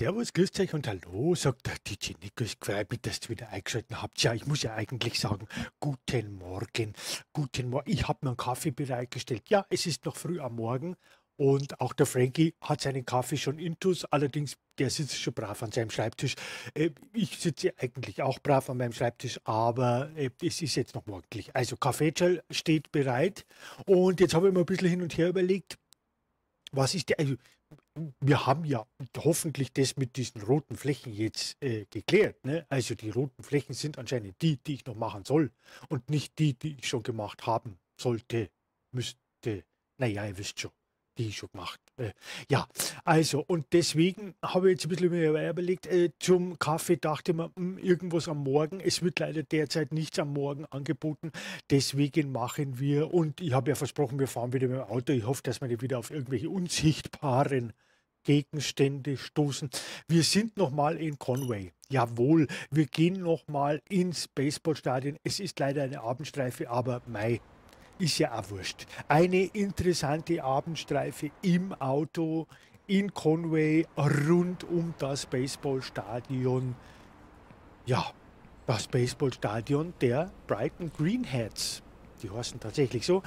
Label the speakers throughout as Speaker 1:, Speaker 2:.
Speaker 1: Servus, grüßt euch und hallo, sagt der DJ Nico. Es freut mich, dass ihr wieder eingeschaltet habt. Ja, ich muss ja eigentlich sagen, guten Morgen, guten Morgen. Ich habe mir einen Kaffee bereitgestellt. Ja, es ist noch früh am Morgen und auch der Frankie hat seinen Kaffee schon intus. Allerdings, der sitzt schon brav an seinem Schreibtisch. Ich sitze eigentlich auch brav an meinem Schreibtisch, aber es ist jetzt noch morgendlich. Also, Kaffeechal steht bereit und jetzt habe ich mir ein bisschen hin und her überlegt, was ist der? Also, wir haben ja hoffentlich das mit diesen roten Flächen jetzt geklärt. Ne? Also die roten Flächen sind anscheinend die, die ich noch machen soll und nicht die, die ich schon gemacht haben sollte, müsste. Naja, ihr wisst schon, die ich schon gemacht. Ja, also und deswegen habe ich jetzt ein bisschen mir überlegt, zum Kaffee dachte man, irgendwas am Morgen. Es wird leider derzeit nichts am Morgen angeboten. Deswegen machen wir, und ich habe ja versprochen, wir fahren wieder mit dem Auto. Ich hoffe, dass wir nicht wieder auf irgendwelche unsichtbaren Gegenstände stoßen. Wir sind nochmal in Conway. Jawohl, wir gehen nochmal ins Baseballstadion. Es ist leider eine Abendstreife, aber mei, ist ja auch wurscht. Eine interessante Abendstreife im Auto in Conway rund um das Baseballstadion. Ja, das Baseballstadion der Brighton Greenheads. Die heißen tatsächlich so.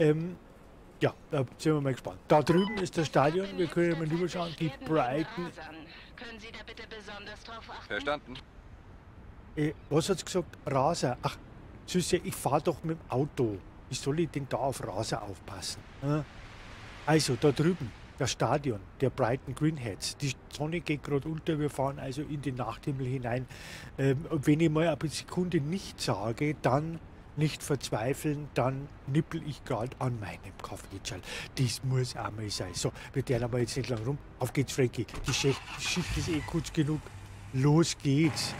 Speaker 1: Ja, da sind wir mal gespannt. Da drüben ist das Stadion, wir können mal rüberschauen, die Brighton.
Speaker 2: Können Sie da bitte besonders drauf achten?
Speaker 3: Verstanden.
Speaker 1: Was hat's gesagt? Raser. Ach, Süße, ich fahre doch mit dem Auto. Wie soll ich denn da auf Raser aufpassen? Also, da drüben, das Stadion der Brighton Greenheads. Die Sonne geht gerade unter, wir fahren also in den Nachthimmel hinein. Wenn ich mal eine Sekunde nicht sage, dann nicht verzweifeln, dann nippel ich gerade an meinem Kaffeeschal. Das muss einmal sein. So, wir tun aber jetzt nicht lang rum. Auf geht's, Frankie. Die Schicht ist eh kurz genug. Los geht's.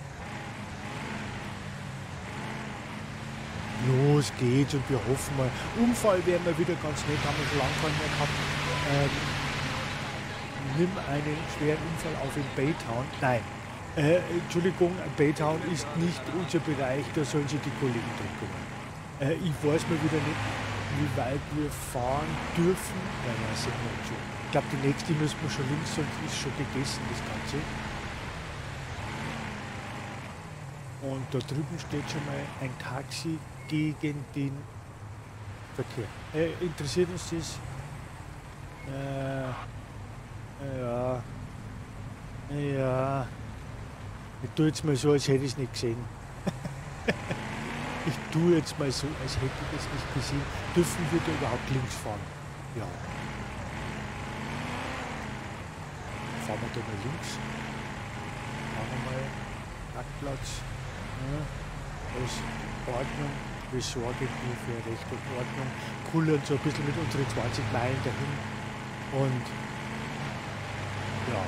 Speaker 1: Los geht's und wir hoffen mal. Unfall wären wir wieder ganz nett, haben wir schon lange keinen mehr gehabt. Nimm einen schweren Unfall auf in Baytown. Nein. Entschuldigung, Baytown ist nicht unser Bereich, da sollen sich die Kollegen drum kümmern. Ich weiß mal wieder nicht, wie weit wir fahren dürfen. Naja, sind wir jetzt schon. Ich glaube, die nächste müssen wir schon links, sonst ist schon gegessen, das Ganze. Und da drüben steht schon mal ein Taxi gegen den Verkehr. Interessiert uns das? Ja. Ich tue jetzt mal so, als hätte ich es nicht gesehen. Ich tue jetzt mal so, als hätte ich es nicht gesehen. Dürfen wir da überhaupt links fahren? Ja. Fahren wir da mal links. Machen wir mal Parkplatz. Ja. Alles Ordnung. Wir sorgen nur für Recht und Ordnung. Kullern so ein bisschen mit unseren 20 Meilen dahin. Und ja.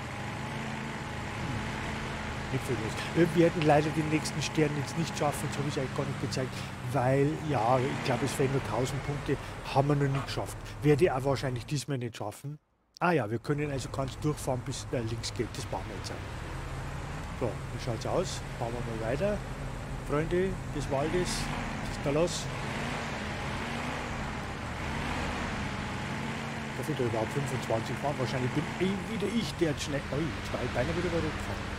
Speaker 1: Nicht viel los. Wir werden leider den nächsten Stern jetzt nicht schaffen, das habe ich eigentlich gar nicht gezeigt, weil, ja, ich glaube, es fehlen nur 1000 Punkte, haben wir noch nicht geschafft. Werde ich auch wahrscheinlich diesmal nicht schaffen. Ah ja, wir können also ganz durchfahren, bis links geht, das machen wir jetzt auch. So, wie schaut's aus? Fahren wir mal weiter. Freunde des Waldes, was ist da los? Darf ich da überhaupt 25 fahren? Wahrscheinlich bin wieder ich, der jetzt schnell... Oh, jetzt war ich beinahe wieder bei gefahren.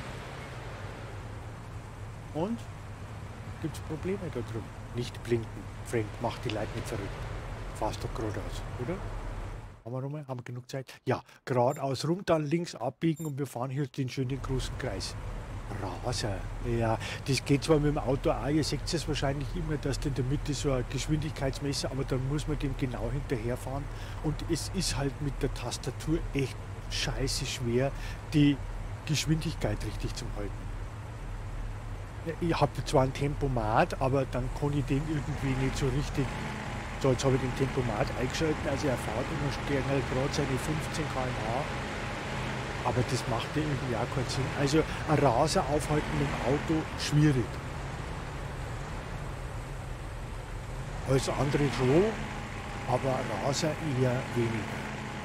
Speaker 1: Und? Gibt es Probleme da drüben? Nicht blinken. Frank, mach die Leute nicht verrückt. Fahrst doch geradeaus, oder? Haben wir nochmal? Haben wir genug Zeit? Ja, geradeaus rum, dann links abbiegen und wir fahren hier den schönen großen Kreis. Raser. Ja, das geht zwar mit dem Auto auch, ihr seht es wahrscheinlich immer, dass da in der Mitte so ein Geschwindigkeitsmesser, aber dann muss man dem genau hinterherfahren und es ist halt mit der Tastatur echt scheiße schwer, die Geschwindigkeit richtig zu halten. Ich habe zwar ein Tempomat, aber dann kann ich den irgendwie nicht so richtig. So, jetzt habe ich den Tempomat eingeschaltet, also er fährt immer schnell gerade seine 15 km/h. Aber das macht ja irgendwie auch keinen Sinn. Also ein Raser aufhalten mit dem Auto, schwierig. Alles andere schon, aber ein Raser eher weniger.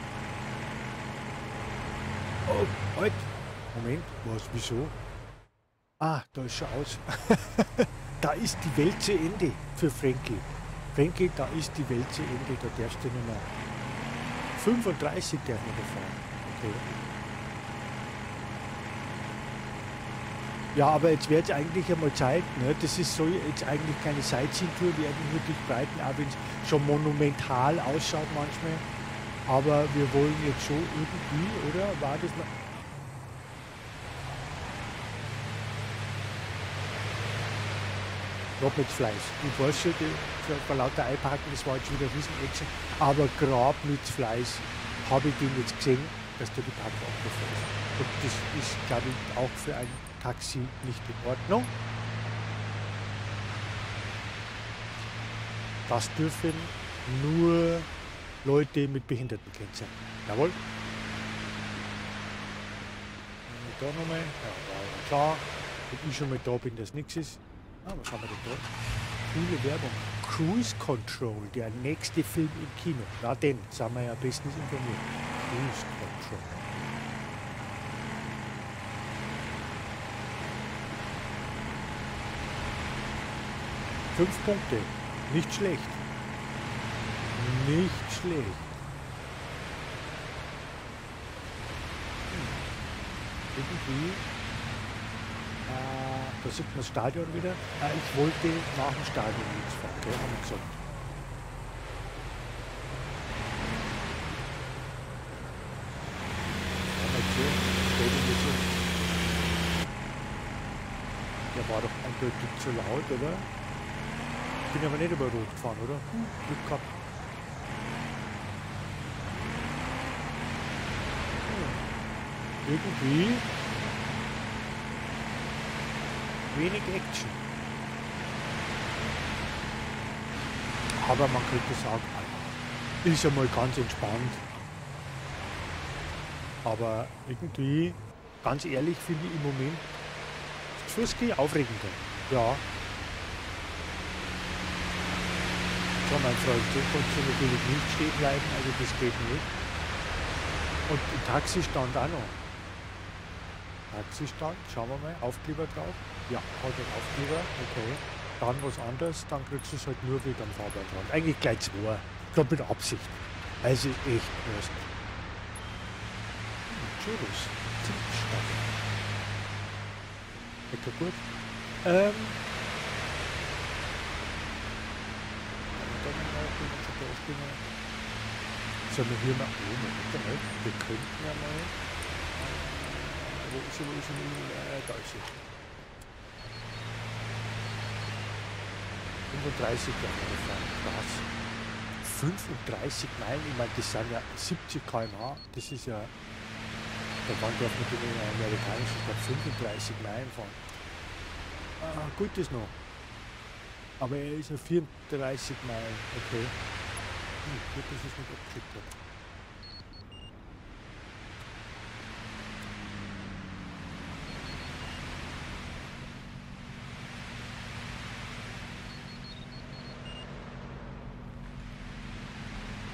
Speaker 1: Oh, halt! Moment, was, wieso? Ah, da ist schon aus. Da ist die Welt zu Ende für Frankie. Frankie, da ist die Welt zu Ende, da darfst du nur noch 35 darf man da fahren. Okay. Ja, aber jetzt wird es eigentlich einmal Zeit. Ne? Das ist so jetzt eigentlich keine Sightseeing-Tour, wir werden nur durchbreiten, auch wenn es schon monumental ausschaut manchmal. Aber wir wollen jetzt schon irgendwie, oder? War das mal. Grabnitzfleisch. Ich weiß schon, vor lauter Einparken, das war jetzt schon wieder Riesen-Action. Aber Grabnitzfleisch habe ich den jetzt gesehen, dass da die Park abgefahren ist. Und das ist, glaube ich, auch für ein Taxi nicht in Ordnung. Das dürfen nur Leute mit Behindertenkennzeichen. Jawohl. Da nochmal. Ja, war klar. Wenn ich schon mal da bin, dass nichts ist. Ah, was haben wir denn da? Coole Werbung. Cruise Control, der nächste Film im Kino. Na, den sind wir ja bestens informiert. Cruise Control. Fünf Punkte. Nicht schlecht. Nicht schlecht. Irgendwie. Da sieht man das Stadion wieder. Ich wollte nach dem Stadion nichts fahren, gell, haben wir gesagt. Der war doch eindeutig zu laut, oder? Ich bin aber nicht über Rot gefahren, oder? Glück gehabt. Irgendwie wenig Action. Aber man könnte sagen, ist einmal ganz entspannt. Aber irgendwie, ganz ehrlich, finde ich im Moment Fußgeh aufregender. Ja. So, mein Freund, so kannst du natürlich nicht stehen bleiben, also das geht nicht. Und im Taxistand auch noch. Taxistand, schauen wir mal, Aufkleber drauf. Ja, hat einen Aufkleber, okay. Dann was anderes, dann kriegst du es halt nur wieder am Fahrbahnrand. Eigentlich gleich zwei, ich glaube mit Absicht. Also echt erst. Churros, Zimtstadt. Lecker gut. Sollen wir hier mal oben, wir könnten ja mal. Wo ist sie? Da ist sie. 35 Jahre fahren. Krass. 35 Meilen, ich meine, das sind ja 70 km/h. Das ist ja. Da waren wir mit den amerikanischen Stadt 35 Meilen fahren. Gut ist noch. Aber er ist nur 34 Meilen. Okay. Gut, dass ich es nicht abgeschickt habe. Ja,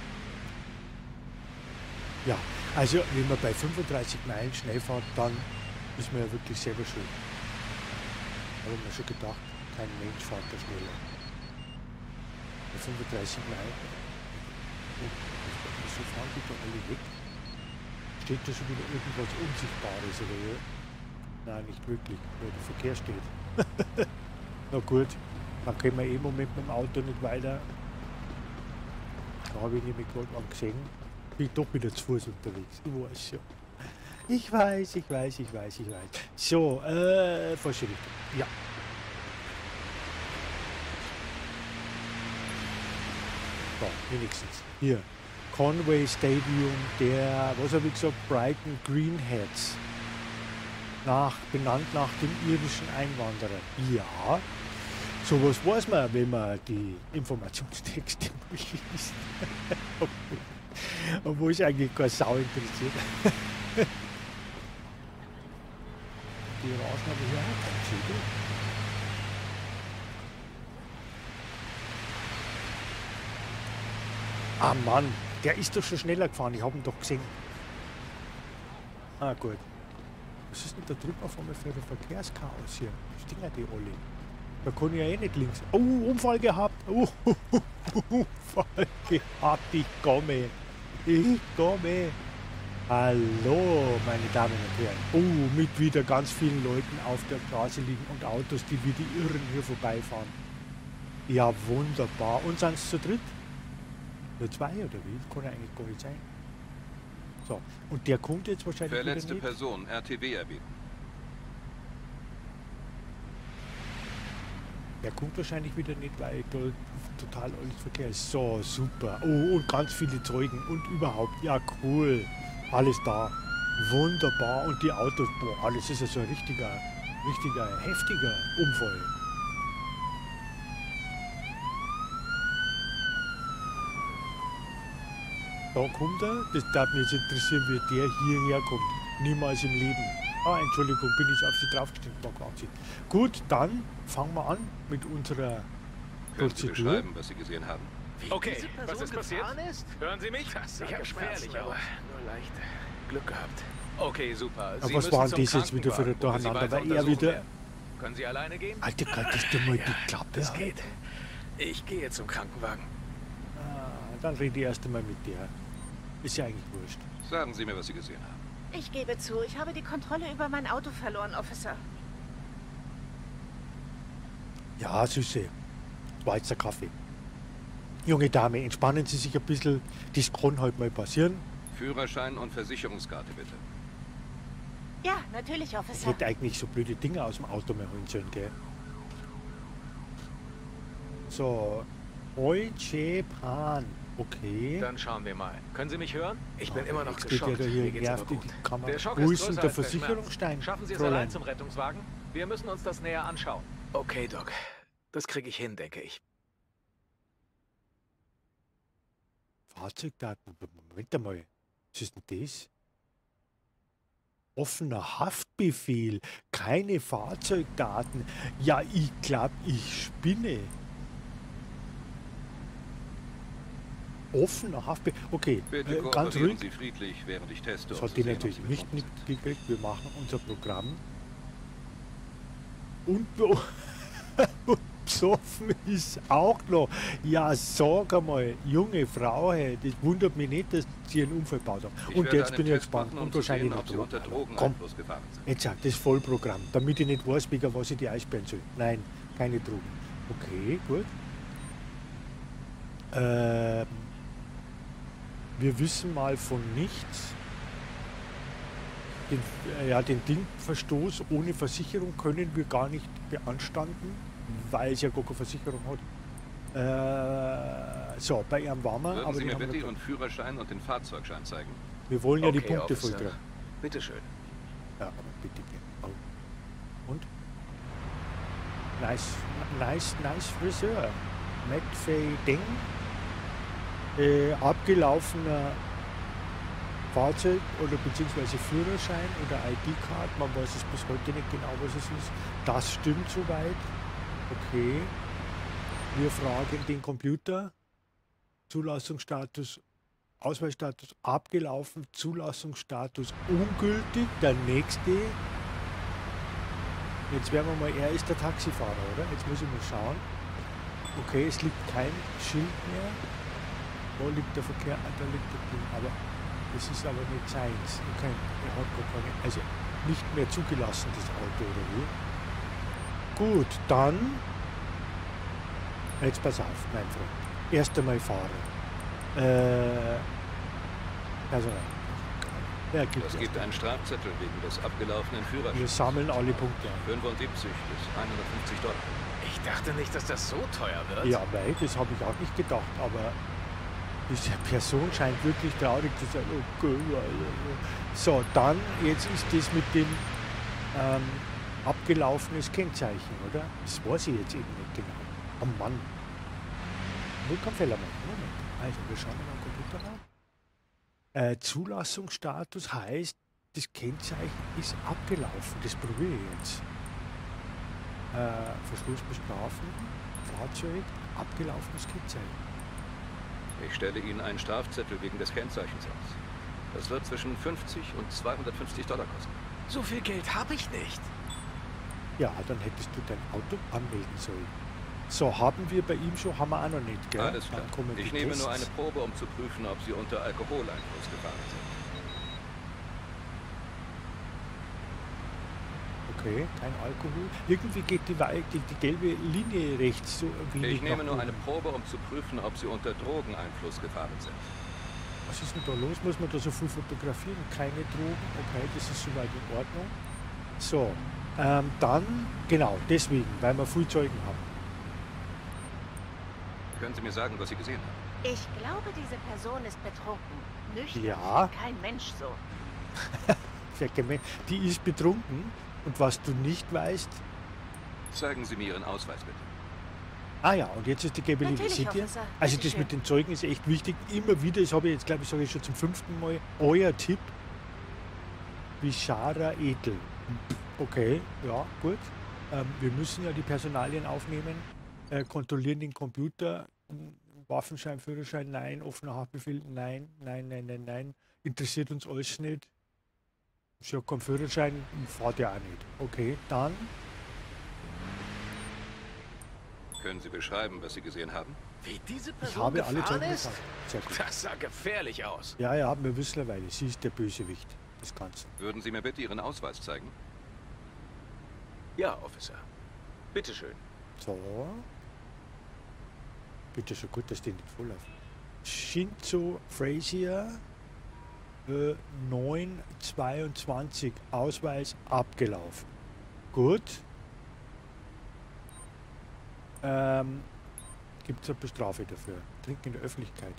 Speaker 1: ja, also wenn man bei 35 Meilen schnell fährt, dann ist man ja wirklich selber schuld. Da habe ich mir schon gedacht, kein Mensch fährt da schneller. Bei 35 Meilen. Wieso fahren die da alle weg? Steht da schon wieder irgendwas Unsichtbares oder ja? Nein, nicht wirklich, weil der Verkehr steht. Na gut, dann können wir im Moment mit dem Auto nicht weiter. Da habe ich nämlich gerade mal gesehen, bin ich doch wieder zu Fuß unterwegs. Ich weiß ja. Ich weiß. So, falsche Richtung. Ja. So, wenigstens. Hier. Conway Stadium, der, was habe ich gesagt, Brighton Greenheads. Benannt nach dem irischen Einwanderer. Ja. Sowas weiß man, wenn man die Informationstexte liest. Obwohl es eigentlich keine Sau interessiert. Die Orangen haben hier auch kein Zügel. Ah Mann, der ist doch schon schneller gefahren, ich habe ihn doch gesehen. Ah gut. Was ist denn da drüben auf einmal für ein Verkehrschaos hier? Stinger die alle. Da kann ich ja eh nicht links. Oh, Unfall gehabt. Unfall gehabt. Ich komme. Hallo, meine Damen und Herren. Oh, mit wieder ganz vielen Leuten auf der Straße liegen und Autos, die wie die Irren hier vorbeifahren. Ja, wunderbar. Und sind es zu dritt? Nur zwei oder wie? Das kann ja eigentlich gar nicht sein. So, und der kommt jetzt wahrscheinlich wieder
Speaker 3: Verletzte
Speaker 1: nicht.
Speaker 3: Person, RTW erbitten.
Speaker 1: Der kommt wahrscheinlich wieder nicht, weil da total alles Verkehr ist. So, super. Oh, und ganz viele Zeugen und überhaupt. Ja, cool. Alles da. Wunderbar. Und die Autos, boah, das ist ja so ein richtiger, heftiger Unfall. Da kommt er. Das darf mich jetzt interessieren, wie der hierher kommt. Niemals im Leben. Ah, Entschuldigung, bin ich auf Sie draufgestiegen. War Wahnsinn. Gut, dann fangen wir an mit unserer
Speaker 3: Können Sie
Speaker 1: Prozedur.
Speaker 3: beschreiben, was Sie gesehen haben?
Speaker 4: Okay, was ist passiert? Hören Sie mich?
Speaker 5: Das sah
Speaker 4: Ich habe
Speaker 5: gefährlich
Speaker 4: Schmerzen, aber
Speaker 5: aus. Nur leicht. Glück gehabt.
Speaker 4: Okay, super.
Speaker 1: Aber
Speaker 4: Sie
Speaker 1: was
Speaker 4: müssen
Speaker 1: waren
Speaker 4: zum
Speaker 1: das jetzt wieder für ein
Speaker 4: Krankenwagen, wo wir Sie
Speaker 1: Durcheinander?
Speaker 4: weiter
Speaker 1: Weil er
Speaker 4: untersuchen
Speaker 1: wieder...
Speaker 4: werden. Können Sie alleine gehen?
Speaker 1: Alter, könntest du mal die Klappe
Speaker 5: Das
Speaker 1: halten?
Speaker 5: geht. Ich gehe zum Krankenwagen.
Speaker 1: Ah, dann rede ich erst einmal mit der. Ist ja eigentlich wurscht.
Speaker 3: Sagen Sie mir, was Sie gesehen haben.
Speaker 2: Ich gebe zu, ich habe die Kontrolle über mein Auto verloren, Officer.
Speaker 1: Ja, Süße. Schweizer Kaffee. Junge Dame, entspannen Sie sich ein bisschen. Das kann halt mal passieren.
Speaker 3: Führerschein und Versicherungskarte, bitte.
Speaker 2: Ja, natürlich,
Speaker 1: Ich
Speaker 2: Officer.
Speaker 1: hätte eigentlich so blöde Dinge aus dem Auto mehr holen sollen, gell? So. Deutsche Bahn. Okay.
Speaker 4: Dann schauen wir mal. Können Sie mich hören?
Speaker 5: Ich bin immer noch
Speaker 1: Jetzt geht der
Speaker 5: geschockt.
Speaker 1: da hier
Speaker 5: Mir geht's aber
Speaker 1: nervt in
Speaker 5: gut.
Speaker 1: die Kamera.
Speaker 4: Der Schock
Speaker 1: Wo
Speaker 4: ist
Speaker 1: ist denn
Speaker 4: größer
Speaker 1: der
Speaker 4: als der Schmerz.
Speaker 1: Versicherungsstein?
Speaker 4: Schaffen Sie es
Speaker 1: Fräulein?
Speaker 4: allein zum Rettungswagen? Wir müssen uns das näher anschauen.
Speaker 5: Okay, Doc. Das kriege ich hin, denke ich.
Speaker 1: Fahrzeugdaten. Moment einmal. Was ist denn das? Offener Haftbefehl. Keine Fahrzeugdaten. Ja, ich glaube, ich spinne. Offener Haftbefehl. Okay,
Speaker 3: Bitte
Speaker 1: ganz
Speaker 3: kooperieren
Speaker 1: ruhig.
Speaker 3: Sie friedlich, während ich teste,
Speaker 1: Das
Speaker 3: ob
Speaker 1: hat
Speaker 3: Sie
Speaker 1: die
Speaker 3: sehen, ob
Speaker 1: natürlich
Speaker 3: Sie
Speaker 1: nicht
Speaker 3: betrunken sind.
Speaker 1: mitgekriegt. Wir machen unser Programm. Und besoffen ist auch noch. Ja, sag einmal, junge Frau, hey, das wundert mich nicht, dass Sie einen Unfall gebaut haben.
Speaker 3: Ich
Speaker 1: Und
Speaker 3: werde
Speaker 1: jetzt
Speaker 3: einen
Speaker 1: bin ich
Speaker 3: Test
Speaker 1: gespannt.
Speaker 3: machen, um
Speaker 1: Und
Speaker 3: zu
Speaker 1: wahrscheinlich
Speaker 3: sehen,
Speaker 1: noch
Speaker 3: ob Sie unter
Speaker 1: Komm,
Speaker 3: Drogeneinfluss gefahren sind.
Speaker 1: jetzt sagt das Vollprogramm, damit ich nicht weiß, wegen was ich die einsperren soll. Nein, keine Drogen. Okay, gut. Wir wissen mal von nichts. Den Dingverstoß ohne Versicherung können wir gar nicht beanstanden, weil es ja gar keine Versicherung hat. So, bei ihrem waren wir,
Speaker 3: Würden
Speaker 1: aber
Speaker 3: Sie
Speaker 1: den
Speaker 3: mir
Speaker 1: haben wir
Speaker 3: bitte
Speaker 1: noch-
Speaker 3: Ihren Führerschein und den Fahrzeugschein zeigen?
Speaker 1: wir wollen ja die
Speaker 5: Okay,
Speaker 1: Punkte
Speaker 5: Officer.
Speaker 1: vollkriegen.
Speaker 5: Bitteschön.
Speaker 1: Ja, aber bitte. Oh. Und? Nice Friseur. McFay Ding. Abgelaufener Fahrzeug oder beziehungsweise Führerschein oder ID-Card. Man weiß es bis heute nicht genau, was es ist. Das stimmt soweit. Okay. Wir fragen den Computer. Zulassungsstatus, Ausweisstatus abgelaufen, Zulassungsstatus ungültig. Der nächste. Jetzt werden wir mal, er ist der Taxifahrer, oder? Jetzt muss ich mal schauen. Okay, es liegt kein Schild mehr. Wo liegt der Verkehr? Ah, da liegt der Ding. Aber das ist aber nicht seins. Okay, er hat gar keine, also nicht mehr zugelassen, das Auto, oder wie? Gut, dann. Jetzt pass auf, mein Freund. Erst einmal fahren. Also nein. Ja, gibt
Speaker 3: Es
Speaker 1: es.
Speaker 3: gibt einen Strafzettel wegen des abgelaufenen
Speaker 1: Wir
Speaker 3: Führerscheins.
Speaker 1: sammeln alle Punkte ein.
Speaker 3: 75 bis 150 $.
Speaker 4: Ich dachte nicht, dass das so teuer wird.
Speaker 1: Ja, weil das habe ich auch nicht gedacht, aber diese Person scheint wirklich traurig zu sein. Oh Gott, so, dann, jetzt ist das mit dem abgelaufenes Kennzeichen, oder? Das weiß ich jetzt eben nicht genau. Oh Mann. Nur kein Fehler machen. Moment. Also, wir schauen mal am Computer an. Zulassungsstatus heißt, das Kennzeichen ist abgelaufen. Das probiere ich jetzt. Verschluss bestrafen, Fahrzeug, abgelaufenes Kennzeichen.
Speaker 3: Ich stelle Ihnen einen Strafzettel wegen des Kennzeichens aus. Das wird zwischen 50 und 250 $ kosten.
Speaker 5: So viel Geld habe ich nicht.
Speaker 1: Ja, dann hättest du dein Auto anmelden sollen. So, haben wir bei ihm schon, haben wir auch noch nicht, gell?
Speaker 3: Alles klar.
Speaker 1: Dann kommen
Speaker 3: Ich
Speaker 1: die
Speaker 3: nehme
Speaker 1: Tests.
Speaker 3: nur eine Probe, um zu prüfen, ob Sie unter Alkoholeinfluss gefahren sind.
Speaker 1: Okay, kein Alkohol. Irgendwie geht die gelbe Linie rechts so wenig
Speaker 3: Ich nehme
Speaker 1: nach
Speaker 3: nur
Speaker 1: oben.
Speaker 3: eine Probe, um zu prüfen, ob Sie unter Drogeneinfluss gefahren sind.
Speaker 1: Was ist denn da los? Muss man da so viel fotografieren? Keine Drogen? Okay, das ist soweit in Ordnung. So, dann, genau, deswegen, weil wir viel Zeugen haben.
Speaker 3: Können Sie mir sagen, was Sie gesehen haben?
Speaker 2: Ich glaube, diese Person ist betrunken. Nüchtern.
Speaker 1: Ja.
Speaker 2: Kein Mensch so.
Speaker 1: Die ist betrunken und was du nicht weißt.
Speaker 3: Zeigen Sie mir Ihren Ausweis, bitte.
Speaker 1: Ah ja, und jetzt ist die gelbe Linie.
Speaker 2: Natürlich,
Speaker 1: Seht ihr?
Speaker 2: Officer.
Speaker 1: Also das
Speaker 2: Bitteschön.
Speaker 1: mit den Zeugen ist echt wichtig. Immer wieder, das habe ich jetzt, glaube ich, sage ich schon zum 5. Mal, euer Tipp. Bishara Edel. Okay, ja, gut. Wir müssen ja die Personalien aufnehmen, kontrollieren den Computer. Waffenschein, Führerschein, nein. Offener Haftbefehl, nein, nein, nein, nein, nein. Interessiert uns alles nicht. Ich habe keinen Führerschein, fahrt ja auch nicht. Okay, dann.
Speaker 3: Können Sie beschreiben, was Sie gesehen haben?
Speaker 5: Wie diese
Speaker 1: Ich
Speaker 5: Person
Speaker 1: habe alle
Speaker 5: gefahren
Speaker 1: Zeugen
Speaker 5: ist?
Speaker 1: gesagt. Sehr gut.
Speaker 5: Das sah gefährlich aus.
Speaker 1: Ja, ja, wir wissen eine Weile. Sie ist der Bösewicht des Ganzen.
Speaker 3: Würden Sie mir bitte Ihren Ausweis zeigen?
Speaker 5: Ja, Officer. Bitteschön.
Speaker 1: So. Bitte schon gut, dass die nicht vollläuft. Shinzo Frazier, 922, Ausweis abgelaufen. Gut. Gibt es eine Bestrafe dafür? Trinken in der Öffentlichkeit.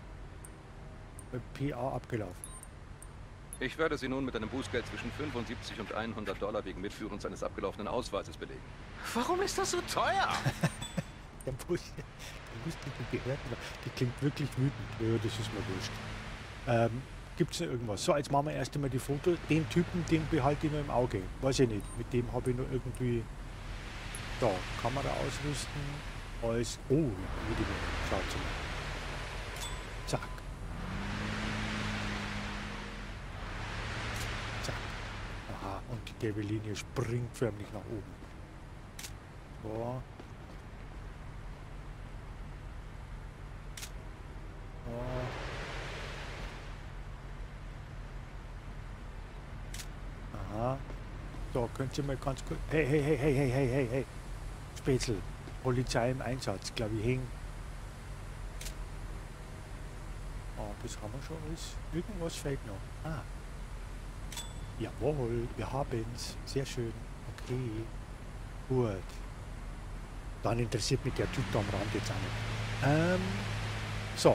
Speaker 1: PA abgelaufen.
Speaker 3: Ich werde Sie nun mit einem Bußgeld zwischen 75 und $100 wegen Mitführens eines abgelaufenen Ausweises belegen.
Speaker 5: Warum ist das so teuer?
Speaker 1: Der muss die Behörden, die klingt wirklich wütend. Ja, das ist mir wurscht. Gibt es noch irgendwas? So, jetzt machen wir erst einmal die Fotos. Den Typen, den behalte ich noch im Auge. Weiß ich nicht. Mit dem habe ich noch irgendwie. Da, Kamera ausrüsten. Alles. Oh, wie die schaut mal. Zack. Zack. Aha, und die gelbe Linie springt förmlich nach oben. So. Aha. So, könnt ihr mal ganz kurz. Hey, hey, hey, hey, hey, hey, hey, hey. Spätzl. Polizei im Einsatz, glaube ich, hängen. Oh, das haben wir schon alles. Irgendwas fehlt noch. Ah. Jawohl, wir haben's. Sehr schön. Okay. Gut. Dann interessiert mich der Typ da am Rand jetzt auch nicht. So.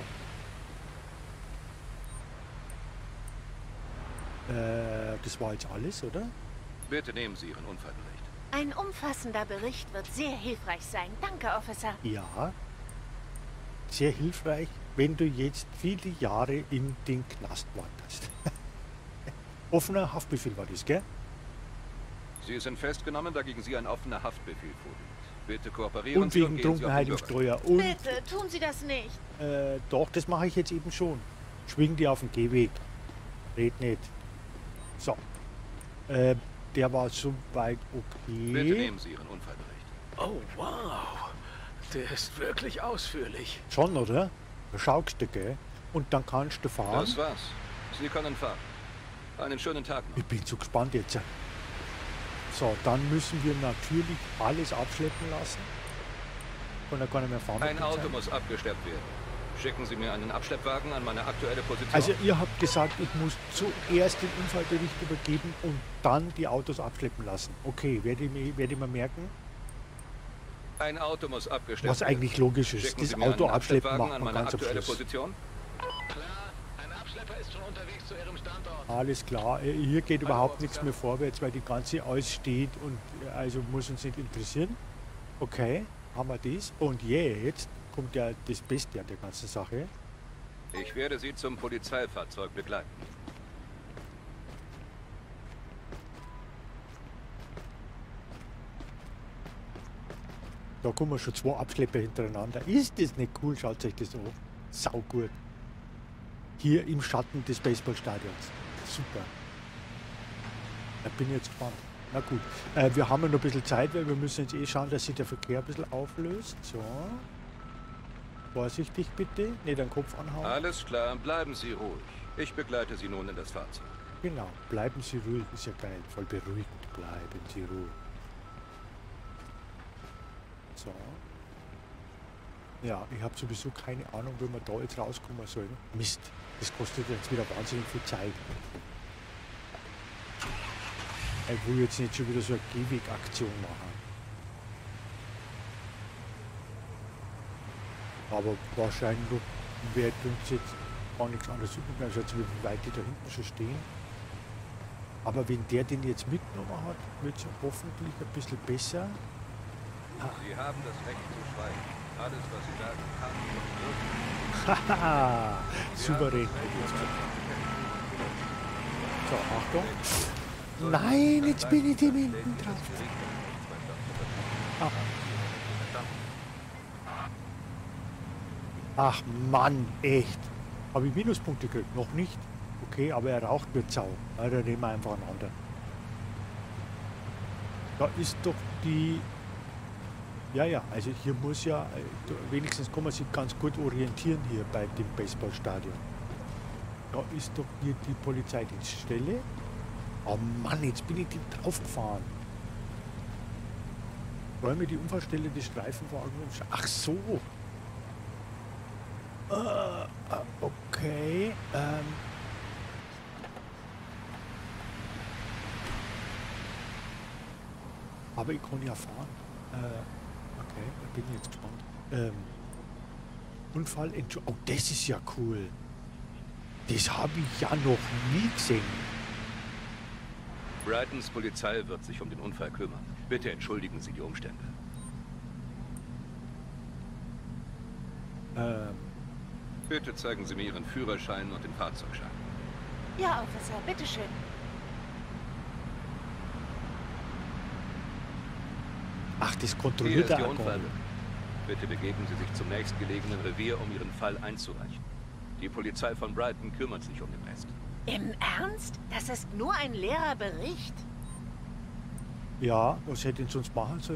Speaker 1: Das war jetzt alles, oder?
Speaker 3: Bitte nehmen Sie Ihren Unfallbericht.
Speaker 2: Ein umfassender Bericht wird sehr hilfreich sein. Danke, Officer.
Speaker 1: Ja. Sehr hilfreich, wenn du jetzt viele Jahre in den Knast wanderst. Offener Haftbefehl war das, gell?
Speaker 3: Sie sind festgenommen, da gegen Sie ein offener Haftbefehl vorliegt. Bitte kooperieren
Speaker 1: Und
Speaker 3: Sie
Speaker 1: wegen
Speaker 3: gehen Sie auf
Speaker 1: Trunkenheit
Speaker 3: den
Speaker 1: im
Speaker 3: Bürger.
Speaker 1: Steuer. Und
Speaker 2: Bitte, tun Sie das nicht.
Speaker 1: doch, das mache ich jetzt eben schon. Schwing die auf den Gehweg. Red nicht. So. Der war soweit
Speaker 3: Bitte
Speaker 1: okay.
Speaker 3: nehmen Sie Ihren Unfallbericht.
Speaker 5: Oh, wow. Der ist wirklich ausführlich.
Speaker 1: Schon, oder? Da schaust du, gell? Und dann kannst du fahren.
Speaker 3: Das war's. Sie können fahren. Einen schönen Tag noch.
Speaker 1: Ich bin so gespannt jetzt. So, dann müssen wir natürlich alles abschleppen lassen. Kann ja gar nicht mehr fahren.
Speaker 3: Ein Auto muss abgeschleppt werden. Schicken Sie mir einen Abschleppwagen an meine aktuelle Position.
Speaker 1: Also ihr habt gesagt, ich muss zuerst den Unfallbericht übergeben und dann die Autos abschleppen lassen. Okay, werde ich mir merken.
Speaker 3: Ein Auto muss abgeschleppt
Speaker 1: Was eigentlich logisch ist.
Speaker 3: Schicken
Speaker 1: Das
Speaker 3: Sie mir
Speaker 1: Auto
Speaker 3: einen
Speaker 1: abschleppen
Speaker 3: Abschleppwagen
Speaker 1: macht
Speaker 3: an
Speaker 1: man
Speaker 3: meine
Speaker 1: ganz am
Speaker 3: aktuelle
Speaker 1: Schluss.
Speaker 3: Position.
Speaker 5: Klar, ein Abschlepper ist schon unterwegs zu Ihrem Standort.
Speaker 1: Alles klar. Hier geht überhaupt
Speaker 5: Officer.
Speaker 1: nichts mehr vorwärts, weil die ganze alles steht und also muss uns nicht interessieren. Okay, haben wir das. Und jetzt kommt ja das Beste an der ganzen Sache.
Speaker 3: Ich werde Sie zum Polizeifahrzeug begleiten.
Speaker 1: Da kommen schon 2 Abschlepper hintereinander. Ist das nicht cool? Schaut euch das an. Sau gut. Hier im Schatten des Baseballstadions. Super. Da bin ich jetzt gespannt. Na gut. Wir haben ja noch ein bisschen Zeit, weil wir müssen jetzt eh schauen, dass sich der Verkehr ein bisschen auflöst. So. Vorsichtig bitte. Nicht den Kopf anhauen.
Speaker 3: Alles klar, bleiben Sie ruhig. Ich begleite Sie nun in das Fahrzeug.
Speaker 1: Genau. Bleiben Sie ruhig. Ist ja geil. Voll beruhigend. Bleiben Sie ruhig. So. Ja, ich habe sowieso keine Ahnung, wie man da jetzt rauskommen soll. Mist, das kostet jetzt wieder wahnsinnig viel Zeit. Ich will jetzt nicht schon wieder so eine Gehwegaktion machen. Aber wahrscheinlich wird uns jetzt auch nichts anderes übrig, also jetzt wie weit die da hinten schon stehen. Aber wenn der den jetzt mitgenommen hat, wird es hoffentlich ein bisschen besser.
Speaker 3: Sie haben das Recht zu schweigen. Alles, was Sie sagen, kann und
Speaker 1: Haha, souverän. So, Achtung. Nein, jetzt bin ich dem hinten drauf. Ah. Ach Mann, echt. Habe ich Minuspunkte gekriegt? Noch nicht. Okay, aber er raucht mit Sau. Ja, dann nehmen wir einfach einen anderen. Da ist doch die... Ja, ja, also hier muss ja... Wenigstens kann man sich ganz gut orientieren hier bei dem Baseballstadion. Da ist doch hier die Polizeidienststelle. Oh Mann, jetzt bin ich die draufgefahren. Wollen wir die Unfallstelle des Streifenwagens... Ach so. Okay. Aber ich kann ja fahren. Okay, da bin ich jetzt gespannt. Unfall, oh, das ist ja cool. Das habe ich ja noch nie gesehen.
Speaker 3: Brightons Polizei wird sich um den Unfall kümmern. Bitte entschuldigen Sie die Umstände. Bitte zeigen Sie mir Ihren Führerschein und den Fahrzeugschein.
Speaker 2: Ja, Officer, bitteschön.
Speaker 1: Ach, das
Speaker 3: Hier
Speaker 1: kontrolliert
Speaker 3: ist die
Speaker 1: er auch.
Speaker 3: Unfallhöhe. Bitte begeben Sie sich zum nächstgelegenen Revier, um Ihren Fall einzureichen. Die Polizei von Brighton kümmert sich um den Rest.
Speaker 2: Im Ernst? Das ist nur ein leerer Bericht.
Speaker 1: Ja, was hätte ich sonst machen sollen?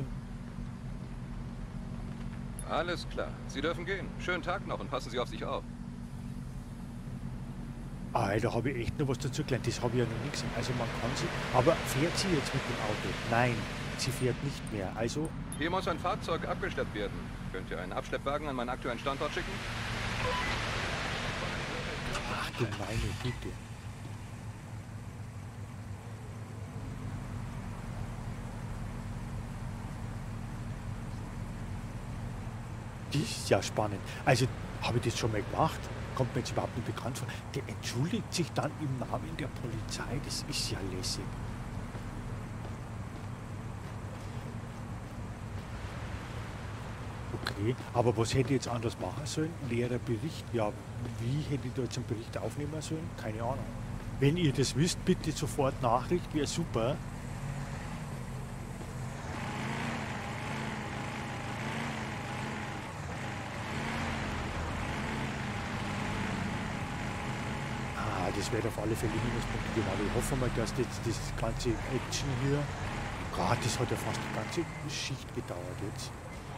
Speaker 3: Alles klar. Sie dürfen gehen. Schönen Tag noch und passen Sie auf sich auf.
Speaker 1: Da habe ich echt noch was dazu gelernt. Das habe ich ja noch nie gesehen. Also man kann sie... Aber fährt sie jetzt mit dem Auto? Nein, sie fährt nicht mehr. Also...
Speaker 3: Hier muss ein Fahrzeug abgeschleppt werden. Könnt ihr einen Abschleppwagen an meinen aktuellen Standort schicken?
Speaker 1: Ach du meine Güte. Das ist ja spannend. Also, habe ich das schon mal gemacht? Kommt mir jetzt überhaupt nicht bekannt vor. Der entschuldigt sich dann im Namen der Polizei. Das ist ja lässig. Okay, aber was hätte ich jetzt anders machen sollen? Leerer Bericht? Ja, wie hätte ich da jetzt einen Bericht aufnehmen sollen? Keine Ahnung. Wenn ihr das wisst, bitte sofort Nachricht, wäre super. Das wird auf alle Fälle Minuspunkte geben, aber ich hoffe mal, dass das ganze Action hier, Gott, das hat ja fast die ganze Schicht gedauert jetzt.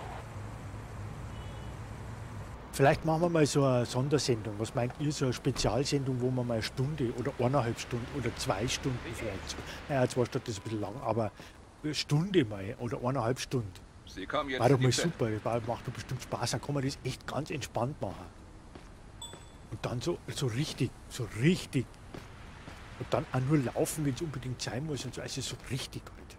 Speaker 1: Vielleicht machen wir mal so eine Sondersendung. Was meint ihr, so eine Spezialsendung, wo man mal eine Stunde oder 1,5 Stunden oder 2 Stunden vielleicht, naja, 2 Stunden ist ein bisschen lang, aber eine Stunde mal oder 1,5 Stunden.
Speaker 3: Sie kommen jetzt
Speaker 1: War doch
Speaker 3: in die
Speaker 1: mal
Speaker 3: Zelle.
Speaker 1: super, macht doch bestimmt Spaß, dann kann man das echt ganz entspannt machen. Und dann so richtig. Und dann auch nur laufen, wenn es unbedingt sein muss und so, also so richtig halt.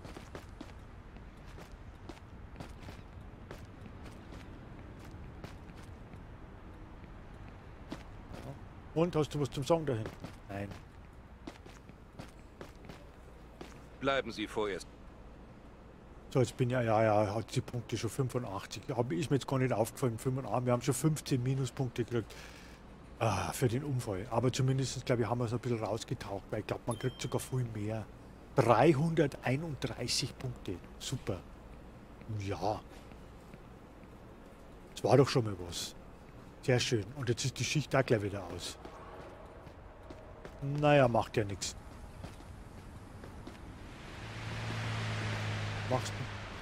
Speaker 1: Ja. Und, hast du was zum Sagen da hinten? Nein.
Speaker 3: Bleiben Sie vorerst.
Speaker 1: So, jetzt bin ja, hat die Punkte schon 85. Ist mir jetzt gar nicht aufgefallen, 85. Wir haben schon 15 Minuspunkte gekriegt. Für den Unfall. Aber zumindest, glaube ich, haben wir es ein bisschen rausgetaucht, weil ich glaube, man kriegt sogar viel mehr. 331 Punkte. Super. Ja. Das war doch schon mal was. Sehr schön. Und jetzt ist die Schicht auch gleich wieder aus. Naja, macht ja nichts. Machst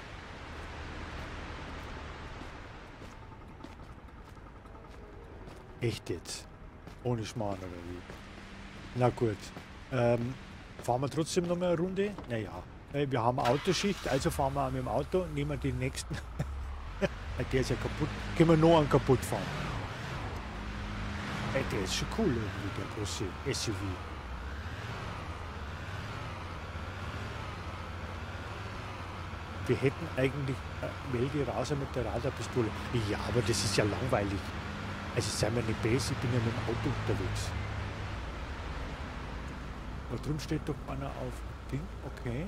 Speaker 1: du? Echt jetzt? Ohne Schmarrn oder wie? Na gut. Fahren wir trotzdem noch mal eine Runde? Naja. Wir haben Autoschicht, also fahren wir auch mit dem Auto, nehmen wir den nächsten. Der ist ja kaputt. Können wir noch einen kaputt fahren? Der ist schon cool irgendwie, der große SUV. Wir hätten eigentlich Meldi raus mit der Radarpistole. Ja, aber das ist ja langweilig. Also sei mir nicht besser, ich bin ja mit dem Auto unterwegs. Da drüben steht doch einer auf Ding, okay.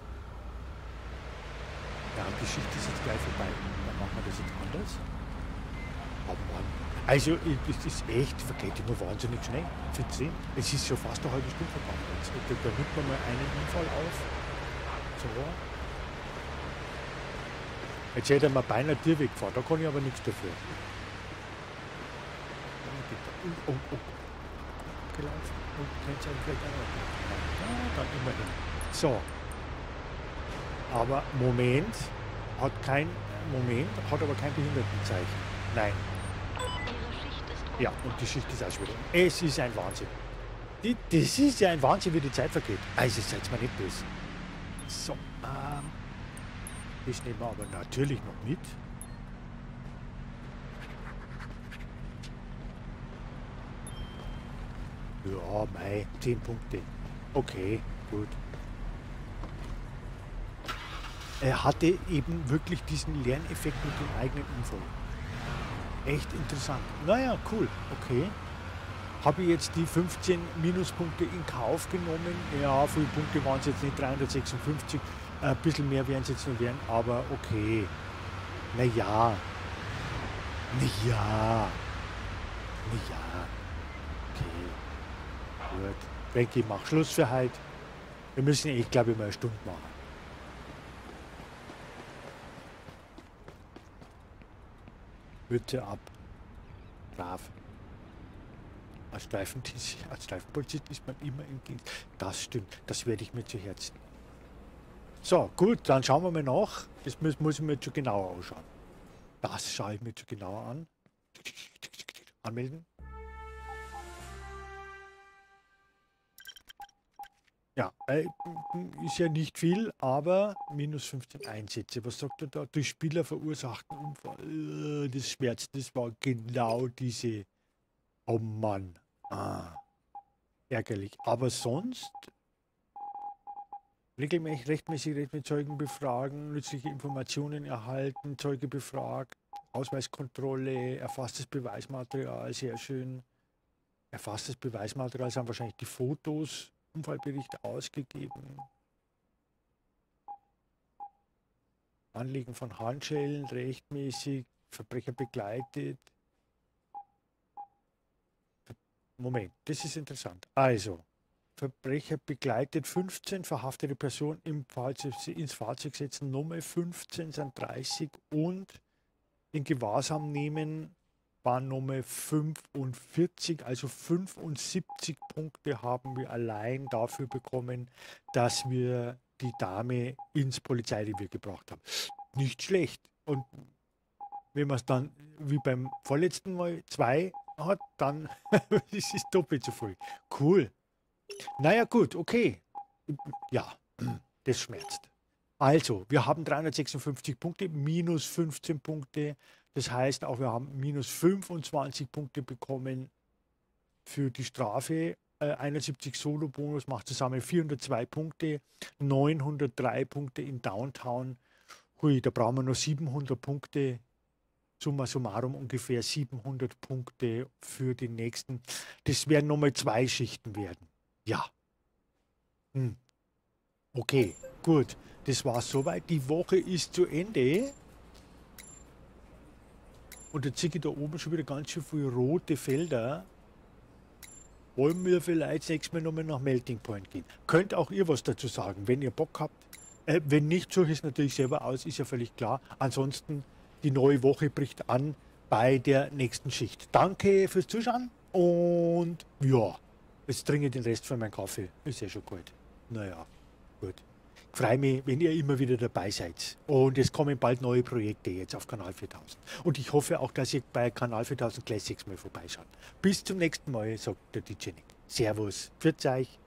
Speaker 1: Ja, die Geschichte ist jetzt gleich vorbei. Dann machen wir das jetzt anders. Oh Mann. Also, das ist echt, vergeht immer wahnsinnig schnell. Für 10. Es ist schon fast eine halbe Stunde vergangen jetzt. Da nimmt man mal einen Unfall auf. So. Jetzt hätte er mir beinahe Tier weggefahren, da kann ich aber nichts dafür. Oh. Gelaufen. Und Kennzeichen vielleicht auch. Ja, dann immerhin. So. Aber Moment, hat aber kein Behindertenzeichen. Nein. Ja, und die Schicht ist auch schon wieder. Es ist ein Wahnsinn. Das ist ja ein Wahnsinn, wie die Zeit vergeht. Also seid mir nicht böse. So, das nehmen wir aber natürlich noch mit. Ja, mei, 10 Punkte. Okay, gut. Er hatte eben wirklich diesen Lerneffekt mit dem eigenen Unfall. Echt interessant. Naja, cool. Okay. Habe ich jetzt die 15 Minuspunkte in Kauf genommen. Ja, viele Punkte waren es jetzt nicht, 356. Ein bisschen mehr werden es jetzt noch werden, aber okay. Naja. Okay. Gut. Ich denke, ich mache Schluss für heute. Wir müssen echt, glaube ich, mal eine Stunde machen. Bitte ab. Brav. Als Streifenpolizist ist man immer im Dienst. Das stimmt. Das werde ich mir zu Herzen. So, gut, dann schauen wir mal nach. Das muss ich mir jetzt schon genauer anschauen. Das schaue ich mir schon genauer an. Anmelden. Ja, ist ja nicht viel, aber minus 15 Einsätze. Was sagt er da? Durch Spieler verursachten Unfall. Das schmerzt. Das war genau diese. Oh Mann. Ärgerlich. Aber sonst rechtmäßig mit Zeugen befragen, nützliche Informationen erhalten, Zeuge befragt, Ausweiskontrolle, erfasstes Beweismaterial, sehr schön. Erfasstes Beweismaterial sind wahrscheinlich die Fotos. Unfallbericht ausgegeben. Anlegen von Handschellen, rechtmäßig, Verbrecher begleitet. Moment, das ist interessant. Also, Verbrecher begleitet 15, verhaftete Person ins Fahrzeug setzen, Nummer 15 sind 30 und in Gewahrsam nehmen war Nummer 45, also 75 Punkte haben wir allein dafür bekommen, dass wir die Dame ins Polizeirevier gebracht haben. Nicht schlecht. Und wenn man es dann, wie beim vorletzten Mal, 2 hat, dann ist es doppelt so viel. Cool. Naja gut, okay. Ja, das schmerzt. Also, wir haben 356 Punkte, minus 15 Punkte. Das heißt auch, wir haben minus 25 Punkte bekommen für die Strafe. 71 Solo-Bonus macht zusammen 402 Punkte, 903 Punkte in Downtown. Hui, da brauchen wir noch 700 Punkte. Summa summarum ungefähr 700 Punkte für die nächsten. Das werden nochmal 2 Schichten werden. Ja. Okay, gut. Das war soweit. Die Woche ist zu Ende. Und jetzt sehe ich da oben schon wieder ganz schön viele rote Felder. Wollen wir vielleicht das nächste Mal nochmal nach Melting Point gehen? Könnt auch ihr was dazu sagen, wenn ihr Bock habt. Wenn nicht, suche ich es natürlich selber aus, ist ja völlig klar. Ansonsten, die neue Woche bricht an bei der nächsten Schicht. Danke fürs Zuschauen und ja, jetzt trinke ich den Rest von meinem Kaffee. Ist ja schon kalt. Naja, gut. Ich freue mich, wenn ihr immer wieder dabei seid. Und es kommen bald neue Projekte jetzt auf Kanal 4000. Und ich hoffe auch, dass ihr bei Kanal 4000 Classics mal vorbeischaut. Bis zum nächsten Mal, sagt der DJ Nick. Servus, pfiat euch.